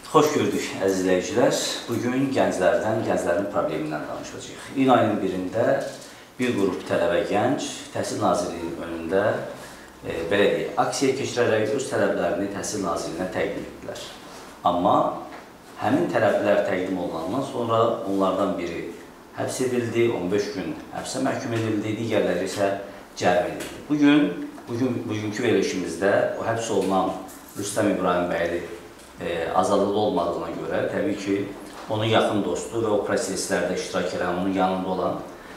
Xoş gördük əziz izləyicilər. Bugün gənclərdən, gənclərin problemindən danışacağıq. İyun ayının birində bir qrup tələbə gənc Təhsil Nazirliyinin önündə belə deyək, aksiya keçirərək öz tələblərini Təhsil Nazirliyinə təqdim etdilər. Amma həmin tələblər təqdim olunandan sonra onlardan biri həbs edildi, 15 gün həbsə məhkum edildi, digərləri isə cərimə edildi. Bugünkü verilişimizdə o həbs olunan Rüstəm İbrahim bəyli azadlıqda olmadığına görə, təbii ki, onun yaxın dostu və o proseslərdə iştirak edən, onun yanında olan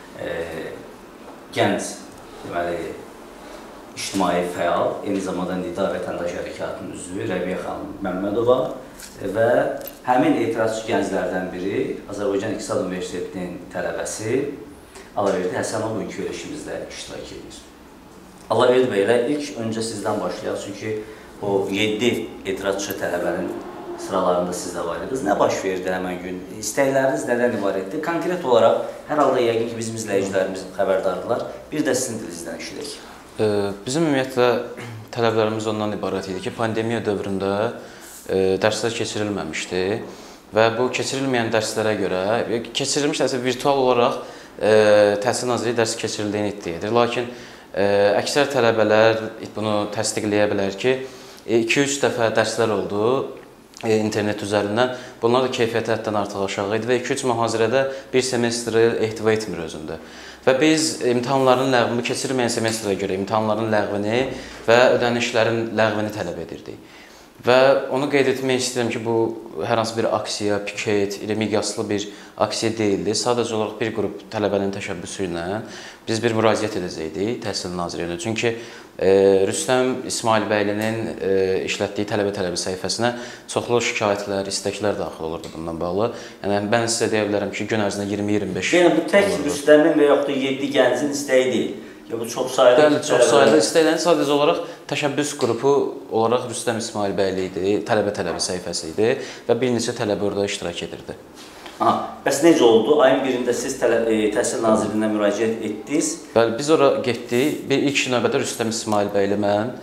gənc, deməli, ictimai fəal, eyni zamanda Nida Vətəndaş Hərəkatının üzvü Rəbiyə xanım Məmmədova və həmin etirazçı gənclərdən biri Azərbaycan İqtisad Universitetinin tələbəsi Allahverdi Həsənov bugünkü verilişimizdə iştirak edir. Allahverdi bəylə ilk öncə sizdən başlayaq, çünki o 7 etirazçı tələbənin sıralarında siz də var idiniz. Nə baş verdi həmən gün? İstəkləriniz nədən ibarətdir? Konkret olaraq, hər halda yəqin ki, bizim izləyicilərimiz xəbərdardırlar. Bir də sizin dilinizdən eşidək. Bizim ümumiyyətlə tələblərimiz ondan ibarət idi ki, pandemiya dövründə dərslər keçirilməmişdi və bu keçirilməyən dərslərə görə, keçirilmiş virtual olaraq Təhsil Nazirliyi dərs keçirildiyini iddia edir. Lakin əksər tələbələr bunu təsdiqləyə bilər ki, 2-3 dəfə dərslər oldu internet üzərindən. Bunlar da keyfiyyəti həddən artıq aşağı idi və 2-3 mühazirədə bir semestri ehtiva etmir özündə. Və biz imtahanların ləğvini, keçirilməyən semestrə görə imtahanların ləğvini və ödənişlərin ləğvini tələb edirdik. Və onu qeyd etmək istəyirəm ki, bu hər hansı bir aksiya, piket, iri miqyaslı bir aksiya deyildi. Sadəcə olaraq bir qrup tələbənin təşəbbüsü ilə biz bir müraciət edəcəkdik Təhsil Nazirliyinə. Çünki Rüstəm İsmail bəylinin işlətdiyi tələbə səhifəsinə çoxlu şikayətlər, istəklər daxil olurdu bundan bağlı. Yəni, mən sizə deyə bilərəm ki, gün ərzində 20-25 yəni, bu tək Rüstəmin və yaxud da 7 gəncin istəyi deyil. Bu çox sayılı istəklərin sadəcə olaraq təşəbbüs qrupu olaraq Rüstəm İsmail bəyli idi, tələbə səhifəsi idi və bir neçə tələbə orada iştirak edirdi. Bəs necə oldu? Ayın birində siz Təhsil Nazirliyinə müraciət etdiniz? Bəli, biz ora getdik. İlk növbədə Rüstəm İsmail bəyli mən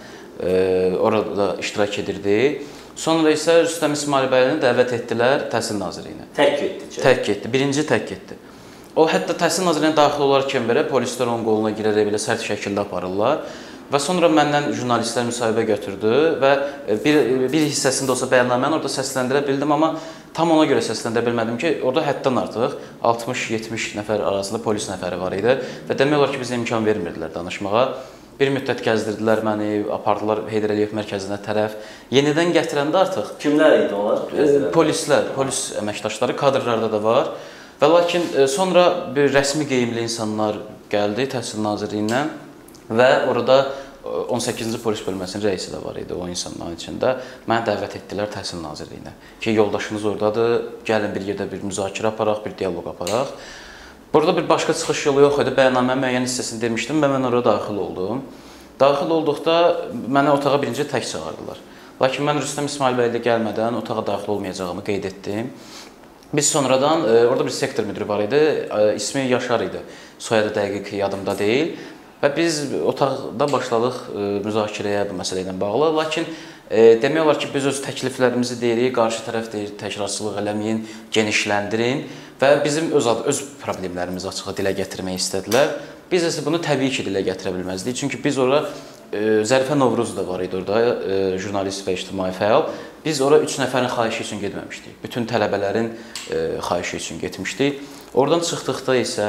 orada iştirak edirdi. Sonra isə Rüstəm İsmail bəylini dəvət etdilər Təhsil Nazirliyinə. Tək getdi? Tək getdi, birinci tək getdi. O, hətta Təhsil Nazirliyinə daxil olarkən belə polislər onun qoluna girərək belə sərt şəkildə aparırlar. Və sonra məndən jurnalistlər müsahibə götürdü və bir hissəsində olsa bəyannaməni orada səsləndirə bildim, amma tam ona görə səsləndirə bilmədim ki, orada həddən artıq 60-70 nəfər arasında polis nəfəri var idi və demək olar ki, bizə imkan vermirdilər danışmağa. Bir müddət gəzdirdilər məni, apardılar Heydər Əliyev mərkəzinə tərəf. Yenidən gətirəndə artıq... Kimlər idi onlar? Polislər, polis əməkdaşları, kadrlarda da var. Və lakin sonra bir rəsmi geyimli insanlar gəldi Təhsil Nazirliyindən və orada 18-ci polis bölməsinin rəisi də var idi o insanların içində. Mənə dəvət etdilər Təhsil Nazirliyinə ki, yoldaşınız oradadır, gəlin bir yerdə bir müzakirə aparaq, bir dialoq aparaq. Burada bir başqa çıxış yolu yox idi, bəyannamənin müəyyən hissəsini demişdim və mən orada daxil oldum. Daxil olduqda mənə otağa birinci tək çağırdılar. Lakin mən Rüstəm İsmail bəylə gəlmədən otağa daxil olmayacağımı qeyd etdim. Biz sonradan, orada bir sektor müdürü var idi, ismi Yaşar idi, soyadı dəqiq yadımda deyil. Və biz otaqda başladıq müzakirəyə bu məsələ ilə bağlı. Lakin demək olar ki, biz öz təkliflərimizi deyirik, qarşı tərəf deyir, təkrarçılıq eləməyin, genişləndirin və bizim öz problemlərimizi açığa dilə gətirmək istədilər. Biz isə bunu təbii ki, dilə gətirə bilməzdik. Çünki biz ora, Zərifə Novruz da var idi orada, jurnalist və ictimai fəal. Biz ora 3 nəfərin xahişi üçün getməmişdik. Bütün tələbələrin xahişi üçün getmişdik. Oradan çıxdıqda isə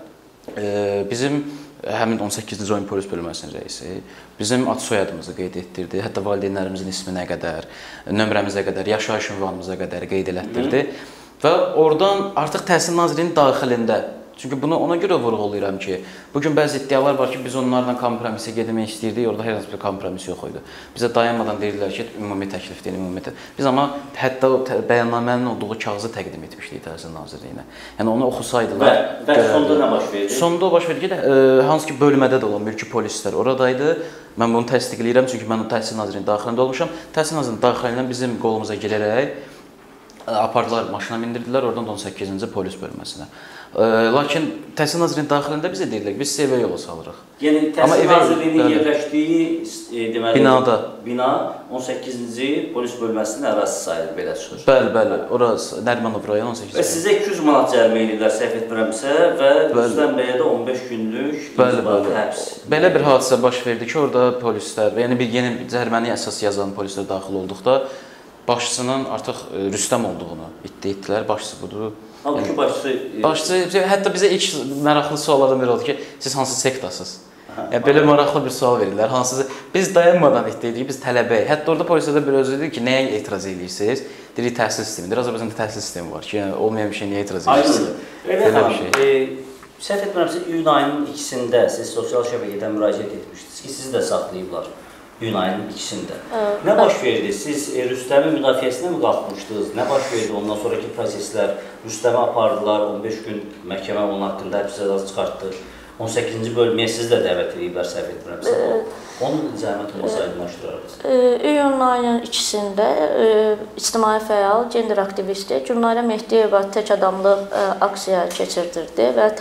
bizim həmin 18-ci rayon polis bölməsinin rəisi bizim ad soyadımızı qeyd etdirdi. Hətta valideynlərimizin isminə qədər, nömrəmizə qədər, yaşayış ünvanımıza qədər qeyd elətdirdi. Və oradan artıq Təhsil Nazirliyinin daxilində, çünki bunu ona görə vurğulayıram ki, bugün bəzi iddialar var ki, biz onlarla kompromisə gedmək istəyirdik, orada hər hansı bir kompromis yox idi. Bizə dayanmadan deyirdilər ki, ümumi təklif deyil, ümumi təklif. Biz amma hətta o bəyannamənin olduğu kağızı təqdim etmişdik Təhsil Nazirliyinə. Yəni onu oxusaydılar... Və sonda nə baş verdi? Sonda o baş verdi ki, hansı ki bölmədə də olan mülki polislər oradaydı. Mən bunu təsdiqləyirəm, çünki mən o Təhsil Nazirliyinin daxilində olmuşam. Təhsil Nazirliyinin daxilindən bizim qolumuza girərək apardılar, maşına mindirdilər, oradan 18-ci polis bölməsinə. Lakin Təhsil Nazirliyinin daxilində bizə deyirlər ki, biz CV yolu salırıq. Yəni Təhsil Nazirliyinin yerləşdiyi deməli bina 18-ci polis bölməsinin ərazisi sayılır, belə çıxır. Bəli, orası Nərimanov rayon 18. Və sizə 200 manat cərimə edirlər səhv etmirəmsə və Rüstəm bəyə də 15 günlük həbs. Belə bir hadisə baş verdi ki, orada polislər, yəni bir yeni cəriməni əsas yazan polislər daxil olduqda başçısının artıq Rüstəm olduğunu iddia etdilər. Başçısı budur. Halbuki başçı hətta bizə ilk maraqlı suallardan biri oldu ki, siz hansı sektasınız? Yəni belə maraqlı bir sual verirlər. Hansısı biz dayanmadan iddia edirik, biz tələbəyik. Hətta orada polislərdə bir özü deyir ki, nəyə etiraz edirsiniz? Deyirik təhsil sistemidir. Azərbaycanda təhsil sistemi var ki, yəni olmayan bir şey niyə etiraz edirsiniz? Elə xanım, səhv etmirəmsə iyun ayının 2-sində siz sosial şəbəkədən müraciət etmişdiniz ki, sizi də saxlayıblar. İyun ayının 2-sində. Nə baş verdi? Siz Rüstəmin müdafiəsinə mi qalxmışdınız? Nə baş verdi? Ondan sonraki proseslər Rüstəmi apardılar, 15 gün məhkəmə onun haqqında həbs cəzası çıxartdı. 18-ci bölməyə siz də dəvət ediblər, səhv etmirəmsə. Onun zəhmət olmasa aydınlaşdırarız. İyun ayının 2-sində ictimai fəal, gender aktivisti Gülnarə Mehdiyeva tək adamlıq aksiya keçirdirdi və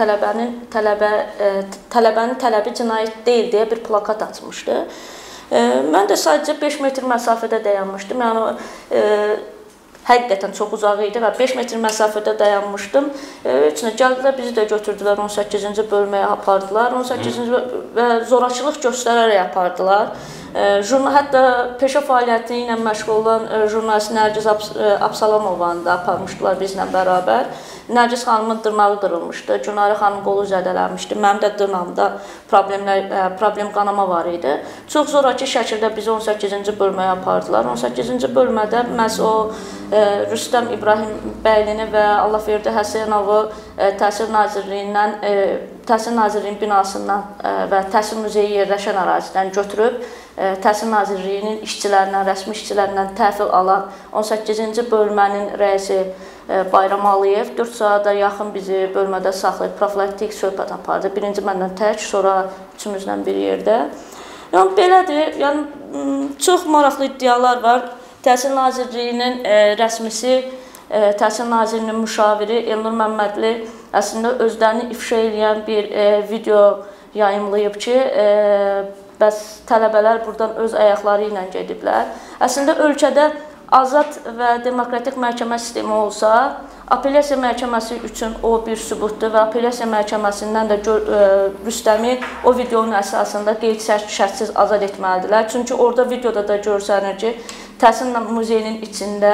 tələbənin tələbi cinayət deyil deyə bir plakat açmışdı. Mən də sadəcə 5 metr məsafədə dayanmışdım. Yəni həqiqətən çox uzaq idi və 5 metr məsafədə dayanmışdım. Üçünə gəldilər, bizi də götürdülər 18-ci bölməyə apardılar. 18-ci və zorakılıq göstərərək apardılar. Hətta peşə fəaliyyəti ilə məşğul olan jurnalist Nərgiz Absalamovanı da aparmışdılar bizlə bərabər. Nərgiz xanımın dırnağı qırılmışdı, Günarə xanım qolu zədələnmişdi, mənim də dırnağımda problem qanama var idi. Çox zoraki şəkildə bizi 18-ci bölməyə apardılar. 18-ci bölmədə məhz o Rüstəm İbrahim bəylini və Allahverdi Həsənovu Təhsil Nazirliyindən, Təhsil Nazirliyinin binasından və Təhsil Muzeyi yerləşən ərazidən götürüb Təhsil Nazirliyinin işçilərindən, rəsmi işçilərindən təhvil alan 18-ci bölmənin rəisi Bayram Aliyev 4 saata yaxın bizi bölmədə saxlayıb profilaktik söhbət apardı. Birinci məndən tək, sonra üçümüzlə bir yerdə. Yəni belədir. Yəni çox maraqlı iddialar var. Təhsil Nazirliyinin rəsmisi, Təhsil Nazirliyinin müşaviri Elnur Məmmədli əslində özlərini ifşa edən bir video yayımlayıb ki, bəs tələbələr buradan öz ayaqları ilə gediblər. Əslində ölkədə azad və demokratik məhkəmə sistemi olsa, apellyasiya məhkəməsi üçün o bir sübutdur və apellyasiya məhkəməsindən də Rüstəmi o videonun əsasında qeyd-şərtsiz azad etməlidirlər. Çünki orada videoda da görsənir ki, Təhsil Muzeyinin içində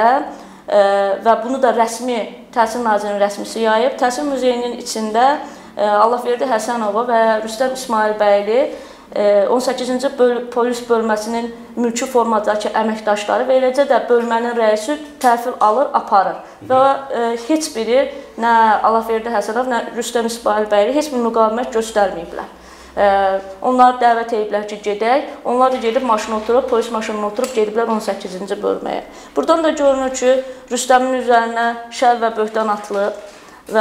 və bunu da rəsmi, Təhsil Nazirinin rəsmisi yayıb, Təhsil Muzeyinin içində Allahverdi Həsənova və Rüstəm İsmailbəyli 18-ci polis bölməsinin mülki formadakı əməkdaşları və eləcə də bölmənin rəisi təhvil alır, aparır. Və heç biri, nə Allahverdi Həsənov, nə Rüstəm İsmailbəyli heç bir müqavimət göstərməyiblər. Onlar dəvət ediblər ki, gedək. Onlar da gedib maşına oturub, polis maşınına oturub gediblər 18-ci bölməyə. Buradan da görünür ki, Rüstəmin üzərinə şər və böhtan atılıb və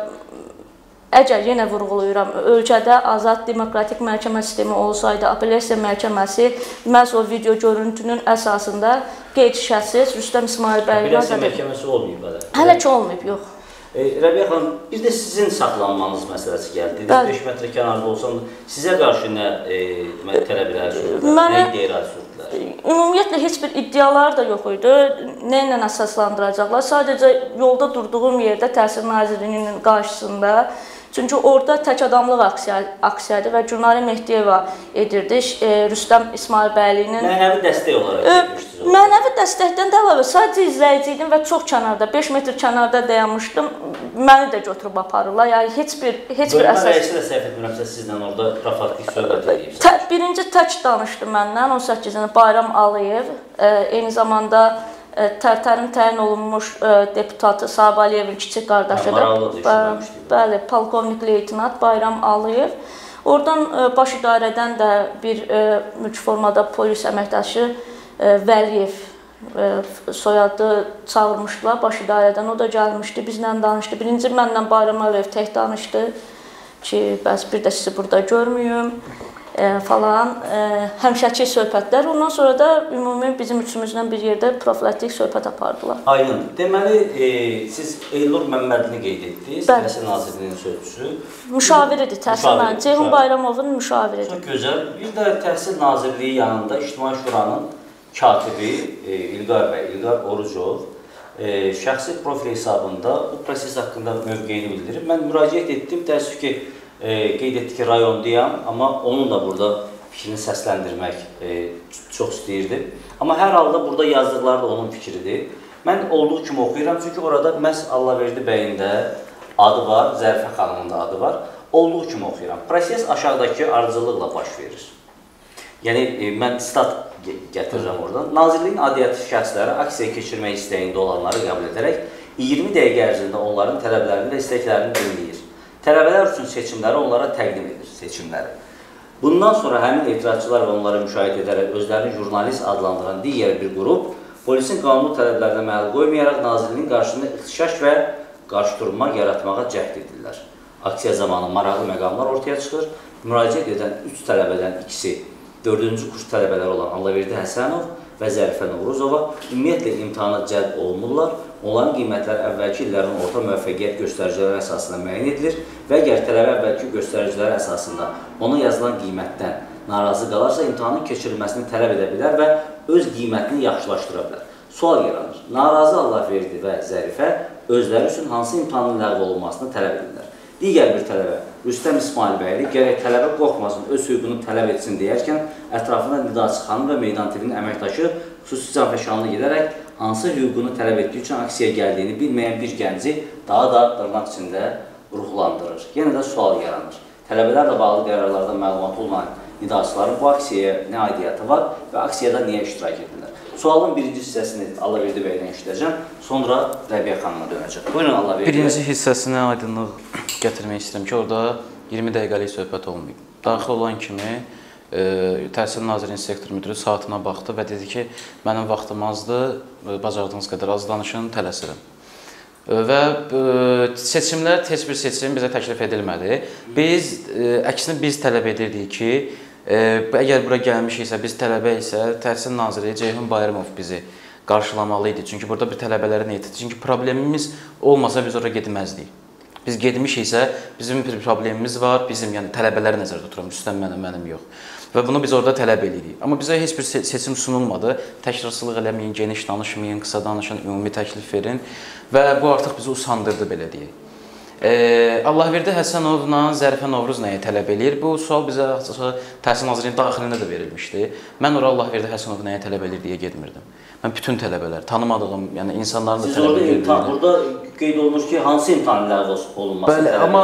əgər yenə vurğulayıram, ölkədə azad demokratik məhkəmə sistemi olsaydı, apellyasiya məhkəməsi məhz o video görüntünün əsasında qeyd-şərtsiz Rüstəm İsmailbəyli apellyasiya məhkəməsi olmayıb hələ. Hələ ki olmayıb, yox. Rəbiyə xanım, bir də sizin saxlanmanız məsələsi gəldi. 5 metr kənarda olsan, sizə qarşı nə tələblər sürdülər, nə iddialar sürdülər? Ümumiyyətlə, heç bir iddialar da yox idi. Nə ilə əsaslandıracaqlar? Sadəcə yolda durduğum yerdə Təhsil Nazirliyinin qarşısında. Çünki orada tək adamlıq aksiyadır və Gülnarə Mehdiyeva edirdi. Rüstəm İsmailbəylinin mənəvi dəstək olaraq getmişdiniz. Mənəvi dəstəkdən də əlavə sadəcə izləyici idim və çox kənarda, 5 metr kənarda dayanmışdım. Məni də götürüb aparırlar. Yəni heç bir əsas. Bölmə rəisi də səhv etmirəmsə sizlə orada profilaktik söhbət edirsiniz. Birinci tək danışdı məndən 18-ci Bayram Aliyev, eyni zamanda Tərtərin təyin olunmuş deputatı Sahib Aliyevin kiçik qardaşıdır. Bəli, polkovnik leytenant Bayram Aliyev. Oradan baş idarədən də bir mülki formada polis əməkdaşı Vəliyev soyadı çağırmışdılar baş idarədən. O da gəlmişdi, bizlə danışdı. Birinci mənlə Bayram Aliyev tək danışdı ki, bəs bir də sizi burada görməyim. falan həmişəki söhbətlər. Ondan sonra da ümumi bizim üçümüzlə bir yerdə profilaktik söhbət apardılar. Aydın. Deməli, siz Elnur Məmmədlini qeyd etdiniz, Təhsil Nazirliyinin sözçüsü. Müşaviridir Təhsil Nazirliyi. Ceyhun Bayramovun müşaviridir. Çox gözəl. Bir də Təhsil Nazirliyi yanında İctimai Şuranın katibi İlqar bəy, İlqar Orucov şəxsi profil hesabında bu proses haqqında mövqeyini bildirib. Mən müraciət etdim, təəssüf ki, qeyd etdi ki, rayondayam, amma onun da burada fikrini səsləndirmək çox istəyirdim. Amma hər halda burada yazdıqları da onun fikridir. Mən olduğu kimi oxuyuram, çünki orada məhz Allahverdi bəyin də adı var, Zərifə xanımın da adı var. Olduğu kimi oxuyuram. Proses aşağıdakı ardıcıllıqla baş verir. Yəni, mən stat gətirirəm oradan. Nazirliyin adiyyatı şəxsləri aksiya keçirmək istəyində olanları qəbul edərək 20 dəqiqə ərzində onların tələblərini və istəklərini dinləyir. Tələbələr üçün seçimləri onlara təqdim edir, seçimləri. Bundan sonra həmin etirazçılar və onları müşahidə edərək özlərini jurnalist adlandıran digər bir qrup polisin qanuni tələblərinə məhəl qoymayaraq Nazirliyin qarşısında ixtişaş və qarşıdurma yaratmağa cəhd edirlər. Aksiya zamanı maraqlı məqamlar ortaya çıxır. Müraciət edən 3 tələbədən ikisi 4-cü kurs tələbələri olan Allahverdi Həsənov və Zərifə Novruzova ümumiyyətlə imtahana cəlb olunurlar. Onların qiymətləri əvvəlki illərin orta müvəffəqiyyət göstəriciləri əsasında müəyyən edilir və əgər tələbə əvvəlki göstəricilər əsasında ona yazılan qiymətdən narazı qalarsa, imtahanın keçirilməsini tələb edə bilər və öz qiymətini yaxşılaşdıra bilər. Sual yaranır. Narazı Allahverdi və Zərifə özləri üçün hansı imtahanın ləğv olunmasını tələb edirlər? Digər bir tələbə, Rüstəm İsmailbəyli, gərək tələbə qorxmasın, öz hüququnu tələb etsin deyərkən, ətrafında Nidaçı xanım və Meydan TV-nin əməkdaşı xüsusi canfəşanlıq edərək, hansı hüququnu tələb etdiyi üçün aksiyaya gəldiyini bilməyən bir gənci daha da dırnaq içində ruhlandırır. Yenə də sual yaranır. Tələbələrlə bağlı qərarlarda məlumat olmayan Nidaçıların bu aksiyaya nə aidiyyatı var və aksiyada niyə iştirak edirlər? Sualın birinci hissəsini Allahverdi bəydən işləyəcəm, sonra Rəbiyə xanıma dönəcəm. Buyurun Allahverdi. Birinci hissəsinə aydınlıq gətirmək istəyirəm ki, orada 20 dəqiqəlik söhbət olmayıb. Daxil olan kimi Təhsil Nazirliyinin sektor müdürü saatına baxdı və dedi ki, mənim vaxtım azdır, bacardığınız qədər az danışın, tələsirəm. Və seçimlər, heç bir seçim bizə təklif edilmədi. Əksinə biz tələb edirdik ki, əgər bura gəlmişiksə, biz tələbə isə Təhsil Naziri Ceyhun Bayramov bizi qarşılamalı idi. Çünki burada bir tələbələrin heyətidir. Çünki problemimiz olmasa biz oraya getməzdik. Biz getmişiksə, bizim bir problemimiz var, bizim yəni tələbələri nəzərdə tuturam, üstən mənim yox. Və bunu biz orada tələb edirik. Amma bizə heç bir seçim sunulmadı. Təkrarsızlıq eləməyin, geniş danışmayın, qısa danışın, ümumi təklif verin və bu artıq bizi usandırdı, belə deyək. Allahverdi Həsənovla Zərifə Novruz nəyi tələb eləyir? Bu sual bizə Təhsil Nazirliyinin daxilində da verilmişdi. Mən ora Allahverdi Həsənov nəyi tələb eləyir deyə getmirdim. Mən bütün tələbələr, tanımadığım, yəni insanların da tələb edirdim. Siz orada burada qeyd olunur ki, hansı imtahan ləğv olunması? Bəli, amma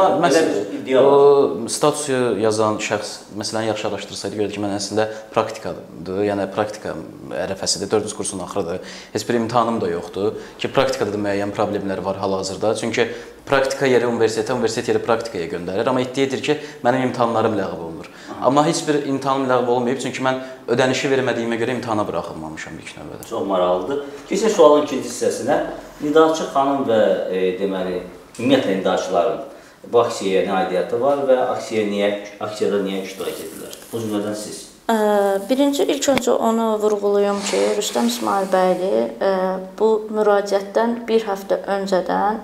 məsələn, statusu yazan şəxs məsələn yaxşı araşdırsaydı, gördü ki, mən əslində praktikadır, yəni praktika ərəfəsidir, 4-cü kursun axırıdır. Heç bir imtahanım da yoxdur ki, praktikada da müəyyən problemlər var hal-hazırda. Çünki praktika yeri universitet yeri praktikaya göndərir, amma iddia edir ki, mənim imtahanlarım ləğv olunur. Amma heç bir imtahanım ləğv olmayıb, çünki mən ödənişi vermədiyimə görə imtahana buraxılmamışam ilk növbədə. Çox maraqlıdır. Keçək sualın ikinci hissəsinə. Nidaçı xanım və deməli, ümumiyyətlə nidaçıların bu aksiyaya nə aidiyyatı var və aksiyada niyə iştirak edirlər? Bu cümlədən siz. İlk öncə onu vurğulayım ki, Rüstəm İsmailbəyli bu müraciətdən bir həftə öncədən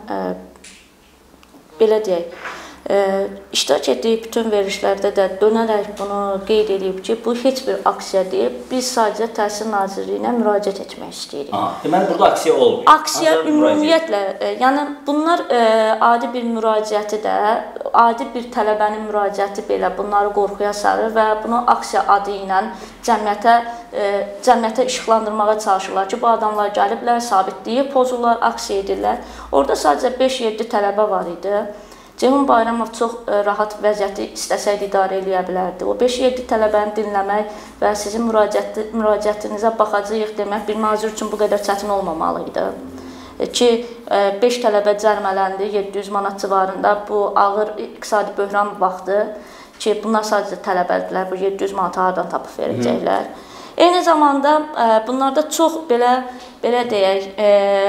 belə deyək, iştirak etdiyi bütün verilişlərdə də dönərək bunu qeyd edib ki, bu heç bir aksiya deyil, biz sadəcə Təhsil Nazirliyinə müraciət etmək istəyirik. Deməli, burada aksiya olmuyor. Aksiya ümumiyyətlə, yəni bunlar adi bir müraciəti də, adi bir tələbənin müraciəti belə bunları qorxuya salır və bunu aksiya adı ilə cəmiyyətə işıqlandırmağa çalışırlar ki, bu adamlar gəliblər, sabitliyi pozurlar, aksiya edirlər. Orada sadəcə 5-7 tələbə var idi. Ceyhun Bayramov çox rahat vəziyyəti istəsəydi idarə eləyə bilərdi. O 5-7 tələbəni dinləmək və sizin müraciətinizə baxacağıq demək bir nazir üçün bu qədər çətin olmamalı idi. Ki 5 tələbə cərimələndi, 700 manat civarında bu ağır iqtisadi böhran vaxtı ki, bunlar sadəcə tələbədirlər, bu 700 manatı hardan tapıb verəcəklər. Eyni zamanda bunlarda çox belə deyək,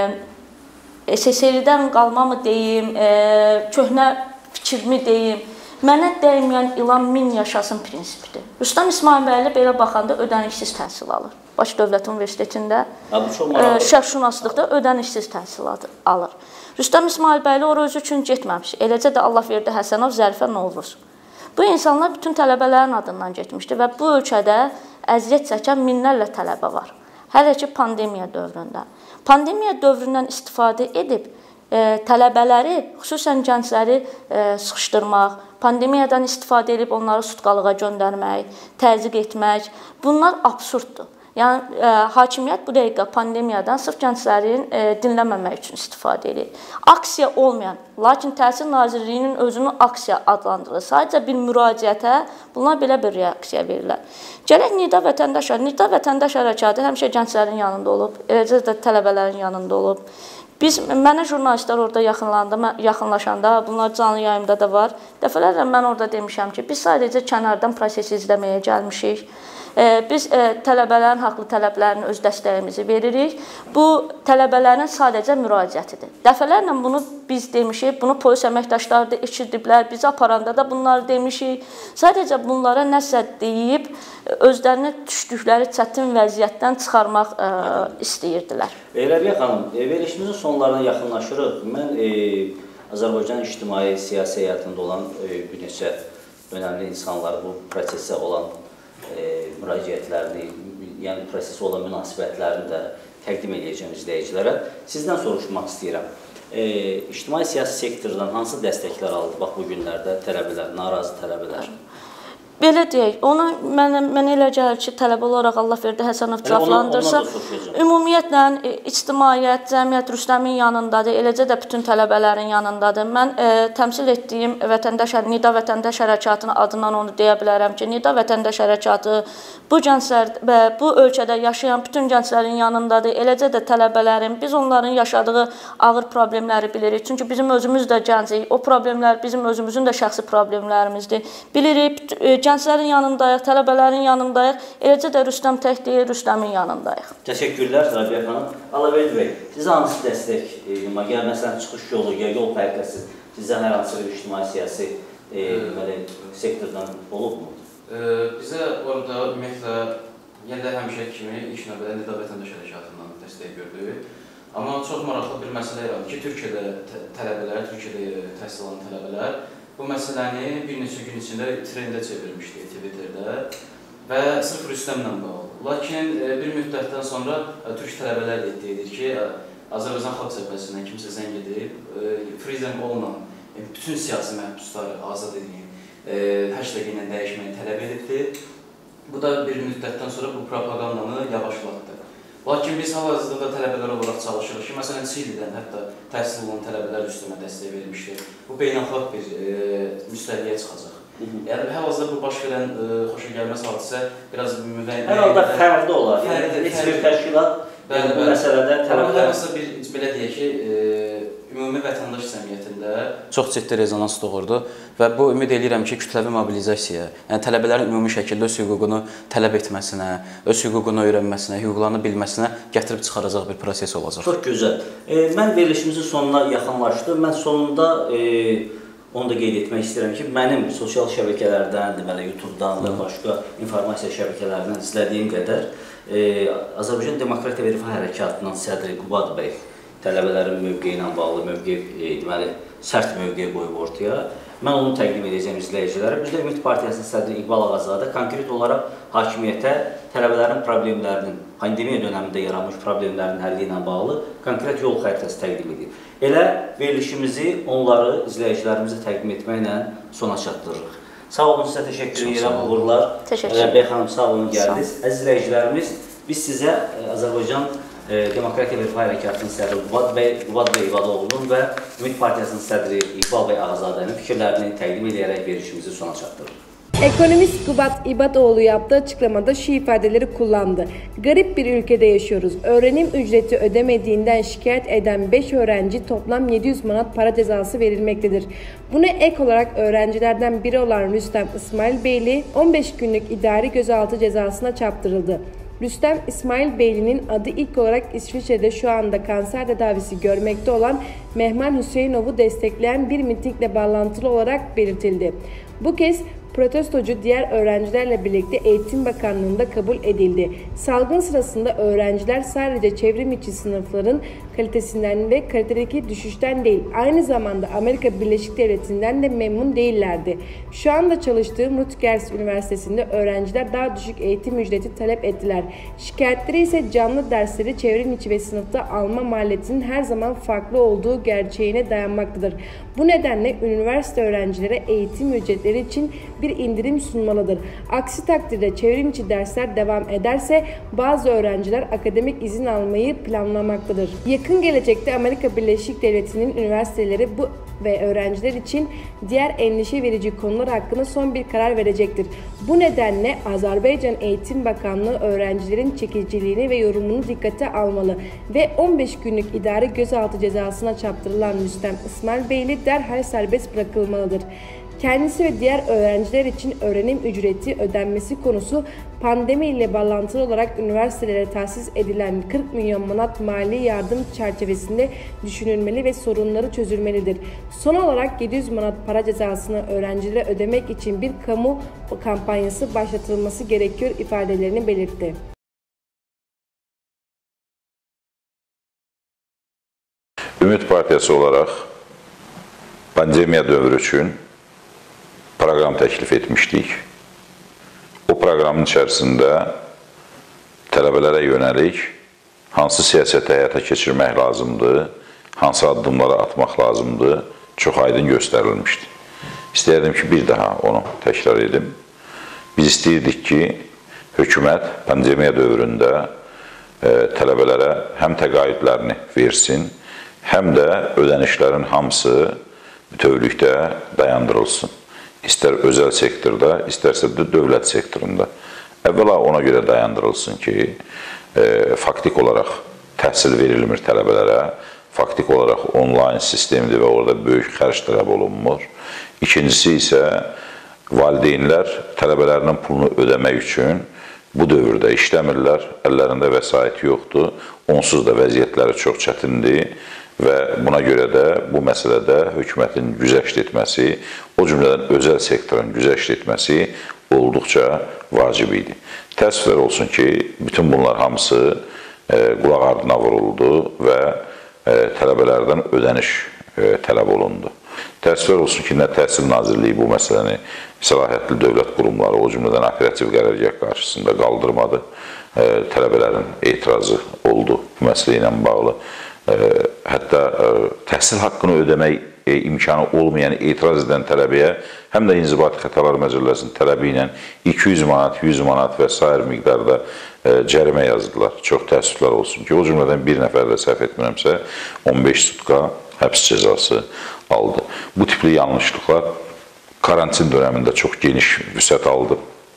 SSR-dən qalma mı deyim, köhnə fikrimi deyim, Mənə dəyməyən ilan min yaşasın prinsipidir. Rüstəm İsmailbəyli belə baxanda ödənişsiz təhsil alır. Bakı Dövlət Universitetində şərqşünaslıqda ödənişsiz təhsil alır. Rüstəm İsmailbəyli ora özü üçün getməmiş. Eləcə də Allahverdi Həsənov, Zərifə Novruz. Bu insanlar bütün tələbələrin adından getmişdi və bu ölkədə əziyyət çəkən minlərlə tələbə var. Hələ ki pandemiya dövründə. Pandemiya dövründən istifadə edib tələbələri, xüsusən gəncləri sıxışdırmaq, pandemiyadan istifadə edib onları sutqalığa göndərmək, təzyiq etmək, bunlar absurddur. Yəni hakimiyyət bu dəqiqə pandemiyadan sırf gənclərin dinləməmək üçün istifadə edir. Aksiya olmayan, lakin Təhsil Nazirliyinin özünü aksiya adlandırır. Sadəcə bir müraciətə bunlar belə bir reaksiya verirlər. Gələk Nida vətəndaş hərəkatı həmişə gənclərin yanında olub, eləcə də tələbələrin yanında olub. Mənə jurnalistlər orada yaxınlaşanda, bunlar canlı yayımda da var. Dəfələrlə mən orada demişəm ki, biz sadəcə kənardan prosesi izləməyə gəlmişik. Biz tələbələrin haqlı tələblərini öz dəstəyimizi veririk. Bu tələbələrin sadəcə müraciətidir. Dəfələrlə bunu biz demişik, bunu polis əməkdaşları da eşidiblər, bizi aparanda da bunları demişik. Sadəcə bunlara nəsə deyib, özlərini düşdükləri çətin vəziyyətdən çıxarmaq istəyirdilər. Rəbiyə xanım, verilişimizin sonlarına yaxınlaşırıq. Mən Azərbaycan ictimai siyasi həyatında olan bir neçə önəmli insanlar bu prosesə olan müraciətlərini, yəni prosesə olan münasibətlərini də təqdim edəcəm izləyicilərə. Sizdən soruşmaq istəyirəm. İctimai siyasi sektordan hansı dəstəklər aldı bax bu günlərdə tələbələr, narazı tələbələr? Belə deyək, onu mənə elə gəlir ki, tələbə olaraq Allahverdi Həsənov cavablandırsa, ümumiyyətlə ictimaiyyət, cəmiyyət Rüstəmin yanındadır, eləcə də bütün tələbələrin yanındadır. Mən təmsil etdiyim Nida vətəndaş hərəkatının adından onu deyə bilərəm ki, Nida vətəndaş hərəkatı bu gənclər və bu ölkədə yaşayan bütün gənclərin yanındadır, eləcə də tələbələrin, biz onların yaşadığı ağır problemləri bilirik. Çünki bizim özümüz də gəncik, o problemlər bizim özümüzün də şəxsi problemlərimizdir. Bilirik, gənclərin yanındayıq, tələbələrin yanındayıq, eləcə də Rüstəm tək deyil, Rüstəmin yanındayıq. Təşəkkürlər Rəbiyə xanım. Allahverdi bəy, sizə hansı dəstək, məsələn, çıxış yolu, yol xəritəsi sizə hər hansı bir ictimai siyasi sektordan olubmu? Bizə orada ümumiyyətlə, yenə də həmişə kimi ilk növbədə Nida vətəndaş hərəkatından dəstək gördük. Amma çox maraqlı bir məsələ yarandı ki, Türkiyədə tələbələr, Türkiyədə təhsil alan tələbələr bu məsələni bir neçə gün içində trendə çevirmişdi Twitterdə və sırf Rüstəmlə bağlı. Lakin bir müddətdən sonra Türk tələbələr də iddia edir ki, Azərbaycan Xalq Cəbhəsindən kimsə zəng edib, freezing olunan bütün siyasi məhbusları azad edin, hashtag ilə dəyişməyi tələb edibdir. Bu da bir müddətdən sonra bu propagandanı yavaşlatdı. Lakin biz hal-hazırda tələbələr olaraq çalışırıq ki, məsələn, Çilidən hətta təhsil olan tələbələr üstümə dəstək vermişdir. Bu beynəlxalq bir müstəviyə çıxacaq. Yəni, hal-hazırda bu baş verən xoşagəlməz hadisə biraz müvəyyən... Hər halda fərqli olar. Heç bir təşkilat bu məsələdə tələbələr... Hər bir, belə deyək ki, ümumi vətəndaş cəmiyyətində çox ciddi rezonans doğurdu və bu ümid edirəm ki, kütləvi mobilizasiya, yəni tələbələrin ümumi şəkildə öz hüququnu tələb etməsinə, öz hüququnu öyrənməsinə, hüquqlarını bilməsinə gətirib çıxaracaq bir proses olacaq. Çox gözəl. Mən verilişimizin sonuna yaxınlaşdım. Mən sonunda onu da qeyd etmək istəyirəm ki, mənim sosial şəbəkələrdən, deməli, YouTube-dan və başqa informasiya şəbəkələrindən izlədiyim qədər Azərbaycan Demokratiya və Rifah Hərəkatının sədri Qubad bəy tələbələrin mövqeyi ilə bağlı deməli, sərt mövqeyi qoyub ortaya. Mən onu təqdim edəcəm izləyicilərə. Biz də Ümid Partiyasının sədri İqbal Ağazadə konkret olaraq hakimiyyətə tələbələrin problemlərinin, pandemiya dönəmində yaranmış problemlərin həlli ilə bağlı konkret yol xəritəsi təqdim edir. Elə verilişimizi onları izləyicilərimizə təqdim etməklə sona çatdırırıq. Sağ olun, sizə təşəkkür edirəm, uğurlar. Rəbiyə xanım, sağ olun, gəldiniz. Əziz izləyicilərimiz, biz sizə Azərbaycan Demokratiya və Rifah Hərəkatının sədri Qubad bəy İbadoğlu'nun və Ümid Partiyasının sədri İqbal bəy Ağazadənin fikirlərini təqdim edərək verilişimizi sona çatdırır. Ekonomist Qubad İbadoğlu yaptığı açıklamada şu ifadeleri kullandı. Garip bir ülkede yaşıyoruz. Öğrenim ücreti ödemediğinden şikayet eden 5 öğrenci toplam 700 manat para cezası verilmektedir. Buna ek olarak öğrencilerden biri olan Rüstəm İsmailbəyli 15 günlük idari gözaltı cezasına çarptırıldı. Rüstem İsmail Beyli'nin adı ilk olarak İsviçre'de şu anda kanser tedavisi görmekte olan Mehman Hüseynov'u destekleyen bir mitingle bağlantılı olarak belirtildi. Bu kez protestocu diğer öğrencilerle birlikte Eğitim Bakanlığı'nda kabul edildi. Salgın sırasında öğrenciler sadece çevrim içi sınıfların kalitesinden ve kalitedeki düşüşten değil, aynı zamanda Amerika Birleşik Devletleri'nden de memnun değillerdi. Şu anda çalıştığım Rutgers Üniversitesi'nde öğrenciler daha düşük eğitim ücreti talep ettiler. Şikayetleri ise canlı dersleri çevrim içi ve sınıfta alma maliyetinin her zaman farklı olduğu gerçeğine dayanmaktadır. Bu nedenle üniversite öğrencilere eğitim ücretleri için bir indirim sunmalıdır. Aksi takdirde çevrim içi dersler devam ederse bazı öğrenciler akademik izin almayı planlamaktadır. Yakın gelecekte Amerika Birleşik Devletleri'nin üniversiteleri bu ve öğrenciler için diğer endişe verici konular hakkında son bir karar verecektir. Bu nedenle Azerbaycan Eğitim Bakanlığı öğrencilerin çekiciliğini ve yorumunu dikkate almalı ve 15 günlük idari gözaltı cezasına çarptırılan Rüstem İsmail Beyli derhal serbest bırakılmalıdır. Kendisi ve diğer öğrenciler için öğrenim ücreti ödenmesi konusu pandemi ile bağlantılı olarak üniversitelere tahsis edilen 40 milyon manat mali yardım çerçevesinde düşünülmeli ve sorunları çözülmelidir. Son olarak 700 manat para cezasını öğrencilere ödemek için bir kamu kampanyası başlatılması gerekiyor ifadelerini belirtti. Ümit Partiyası olarak pandemiya dövrü üçün proqram təklif etmişdik. O proqramın içərisində tələbələrə yönəlik hansı siyasəti həyata keçirmək lazımdır, hansı addımları atmaq lazımdır, çox aydın göstərilmişdi. İstəyirdim ki, bir daha onu təkrar edim. Biz istəyirdik ki, hökumət pandemiya dövründə tələbələrə həm təqaüdlərini versin, həm də ödənişlərin hamısı bütövlükdə dayandırılsın. İstər özəl sektorda, istərsə də dövlət sektorunda. Əvvəla ona görə dayandırılsın ki, faktik olaraq təhsil verilmir tələbələrə, faktik olaraq onlayn sistemdir və orada böyük xərc tələb olunmur. İkincisi isə valideynlər tələbələrinin pulunu ödəmək üçün bu dövrdə işləmirlər, əllərində vəsait yoxdur, onsuz da vəziyyətləri çox çətindir. Və buna görə də bu məsələdə hökumətin güzəşt etməsi, o cümlədən özəl sektorun güzəşt etməsi olduqca vacib idi. Təəssüflər olsun ki, bütün bunlar hamısı qulaq ardına vuruldu və tələbələrdən ödəniş tələb olundu. Təəssüflər olsun ki, nə Təhsil Nazirliyi bu məsələni səlahiyyətli dövlət qurumları, o cümlədən operativ qərargah qarşısında qaldırmadı. Tələbələrin etirazı oldu bu məsələ ilə bağlı. Hətta təhsil haqqını ödəmək imkanı olmayan etiraz edən tələbəyə həm də İnzibati Xətalar Məcəlləsinin tələbi ilə 200 manat, 100 manat və s. miqdarda cərimə yazdılar. Çox təəssüflər olsun ki, o cümlədən bir nəfər də səhv etmirəmsə 15 sutka həbs cəzası aldı. Bu tipli yanlışlıqlar karantin dönəmində çox geniş vüsət aldı.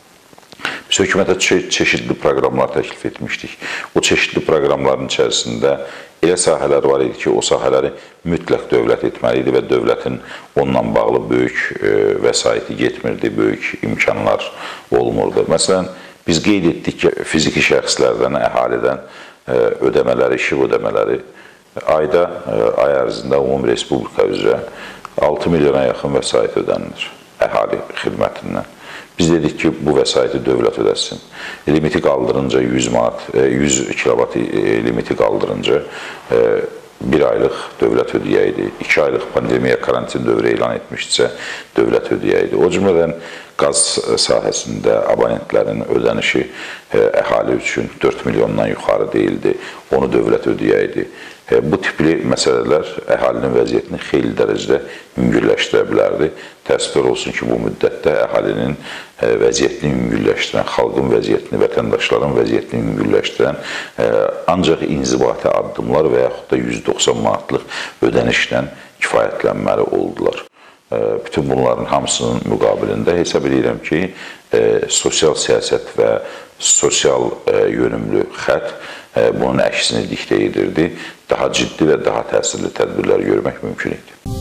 Biz hökumətə çeşitli proqramlar təklif etmişdik. O çeşitli proqramların içərisində elə sahələr var idi ki, o sahələri mütləq dövlət etməli idi və dövlətin onunla bağlı böyük vəsaiti getmirdi, böyük imkanlar olmurdu. Məsələn, biz qeyd etdik ki, fiziki şəxslərdən, əhalidən ödəmələri, işıq ödəmələri ayda, ay ərzində Ümumi Respublika üzrə 6 milyona yaxın vəsait ödənilir əhali xidmətindən. Biz dedik ki, bu vəsaiti dövlət ödəsin. Limiti qaldırınca 100 kilovat limiti qaldırınca bir aylıq dövlət ödəyəydi. 2 aylıq pandemiya karantin dövrü elan etmişdisə dövlət ödəyəydi. O cümlədən qaz sahəsində abonentlərin ödənişi əhali üçün 4 milyondan yuxarı deyildi. Onu dövlət ödəyəydi. Bu tipli məsələlər əhalinin vəziyyətini xeyli dərəcədə yüngülləşdirə bilərdi. Təəssüflər olsun ki, bu müddətdə əhalinin vəziyyətini yüngülləşdirən, xalqın vəziyyətini, vətəndaşların vəziyyətini yüngülləşdirən ancaq inzibati addımlar və yaxud da 190 manatlıq ödənişlə kifayətlənməli oldular. Bütün bunların hamısının müqabilində hesab edirəm ki, sosial siyasət və sosial yönümlü xətt bunun əksini diktə edirdi. Daha ciddi və daha təsirli tədbirlər görmək mümkün idi.